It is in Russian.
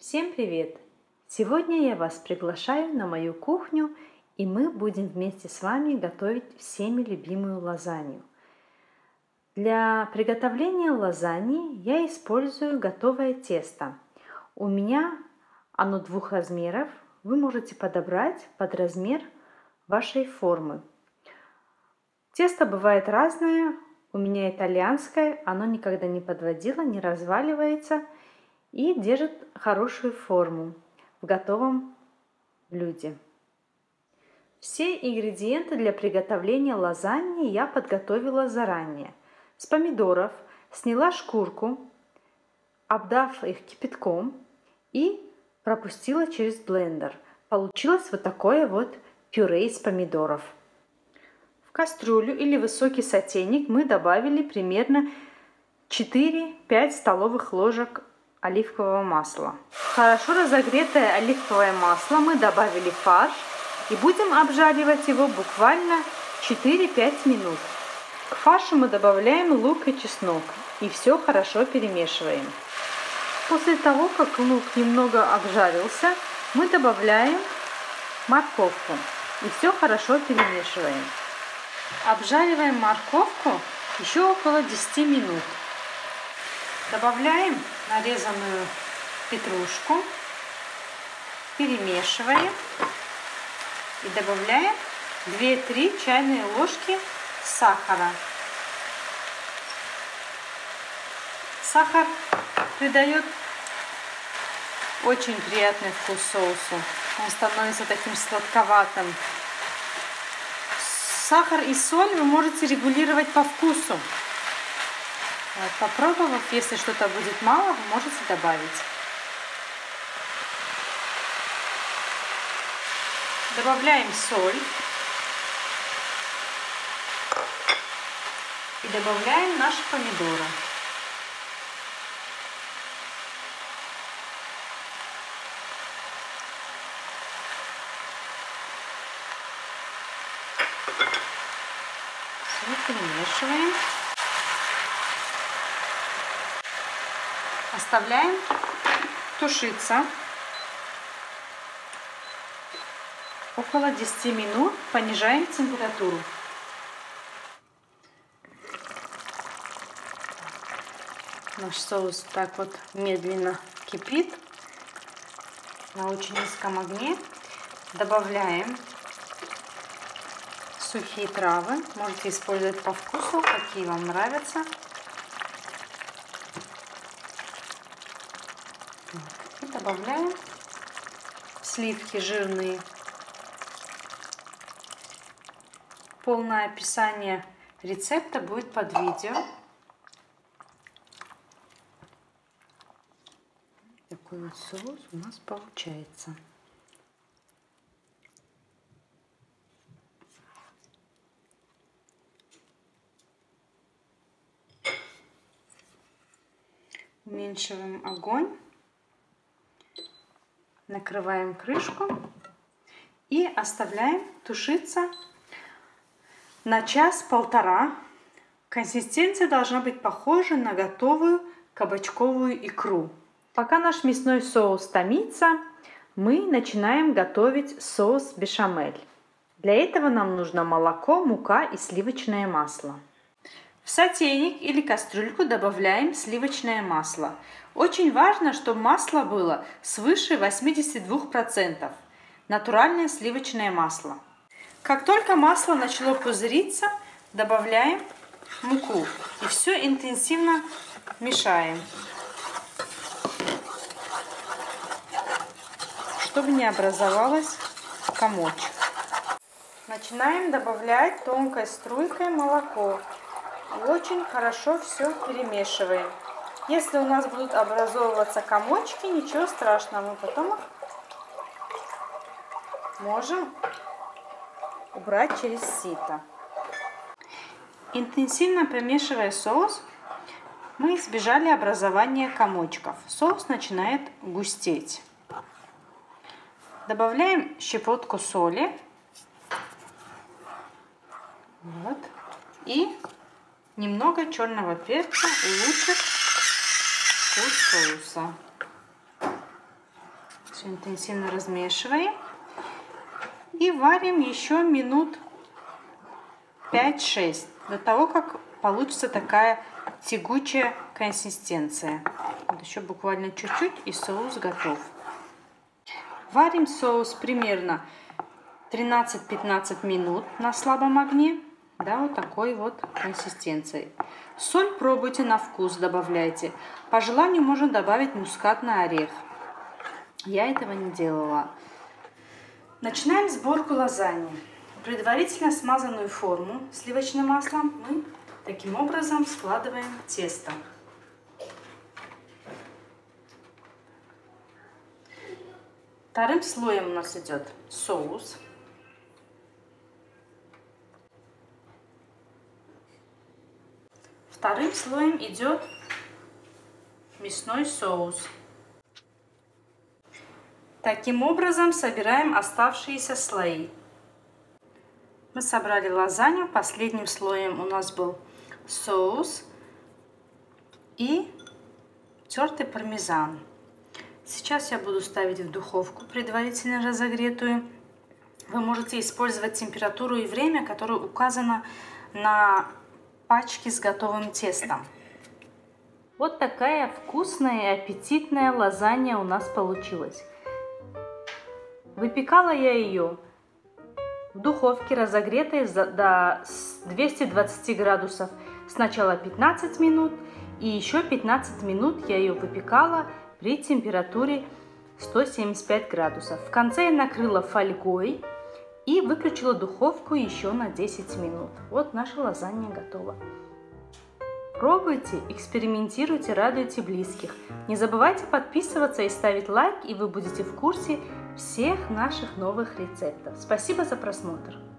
Всем привет! Сегодня я вас приглашаю на мою кухню, и мы будем вместе с вами готовить всеми любимую лазанью. Для приготовления лазаньи я использую готовое тесто. У меня оно двух размеров. Вы можете подобрать под размер вашей формы. Тесто бывает разное. У меня итальянское, оно никогда не подводило, не разваливается и держит хорошую форму в готовом блюде. Все ингредиенты для приготовления лазаньи я подготовила заранее. С помидоров сняла шкурку, обдав их кипятком и пропустила через блендер. Получилось вот такое вот пюре из помидоров. В кастрюлю или высокий сотейник мы добавили примерно 4-5 столовых ложек оливкового масла. В хорошо разогретое оливковое масло мы добавили фарш и будем обжаривать его буквально 4-5 минут. К фаршу мы добавляем лук и чеснок и все хорошо перемешиваем. После того, как лук немного обжарился, мы добавляем морковку и все хорошо перемешиваем. Обжариваем морковку еще около 10 минут. Добавляем нарезанную петрушку, перемешиваем и добавляем 2-3 чайные ложки сахара. Сахар придает очень приятный вкус соусу. Он становится таким сладковатым. Сахар и соль вы можете регулировать по вкусу. Попробовав, если что-то будет мало, вы можете добавить. Добавляем соль. И добавляем наши помидоры. Все перемешиваем. Оставляем тушиться около 10 минут, понижаем температуру. Наш соус так вот медленно кипит на очень низком огне. Добавляем сухие травы. Можете использовать по вкусу, какие вам нравятся. И добавляем сливки жирные. Полное описание рецепта будет под видео. Такой вот соус у нас получается. Уменьшиваем огонь. Накрываем крышку и оставляем тушиться на час-полтора. Консистенция должна быть похожа на готовую кабачковую икру. Пока наш мясной соус томится, мы начинаем готовить соус бешамель. Для этого нам нужно молоко, мука и сливочное масло. В сотейник или кастрюльку добавляем сливочное масло. Очень важно, чтобы масло было свыше 82%. Натуральное сливочное масло. Как только масло начало пузыриться, добавляем муку и все интенсивно мешаем, чтобы не образовалось комочек. Начинаем добавлять тонкой струйкой молоко. И очень хорошо все перемешиваем. Если у нас будут образовываться комочки, ничего страшного, мы потом их можем убрать через сито. Интенсивно помешивая соус, мы избежали образования комочков. Соус начинает густеть. Добавляем щепотку соли. Вот. И немного черного перца улучшит вкус соуса. Все интенсивно размешиваем. И варим еще минут 5-6, до того, как получится такая тягучая консистенция. Вот еще буквально чуть-чуть, и соус готов. Варим соус примерно 13-15 минут на слабом огне. Да, вот такой вот консистенцией. Соль пробуйте на вкус, добавляйте. По желанию можно добавить мускатный орех. Я этого не делала. Начинаем сборку лазаньи. В предварительно смазанную форму сливочным маслом мы таким образом складываем тесто. Вторым слоем у нас идет соус. Вторым слоем идет мясной соус. Таким образом собираем оставшиеся слои. Мы собрали лазанью. Последним слоем у нас был соус и тертый пармезан. Сейчас я буду ставить в духовку предварительно разогретую. Вы можете использовать температуру и время, которое указано на пачке с готовым тестом. Вот такая вкусная и аппетитная лазанья у нас получилась. Выпекала я ее в духовке, разогретой до 220 градусов. Сначала 15 минут, и еще 15 минут я ее выпекала при температуре 175 градусов. В конце я накрыла фольгой и выключила духовку еще на 10 минут. Вот наша лазанья готова. Пробуйте, экспериментируйте, радуйте близких. Не забывайте подписываться и ставить лайк, и вы будете в курсе всех наших новых рецептов. Спасибо за просмотр!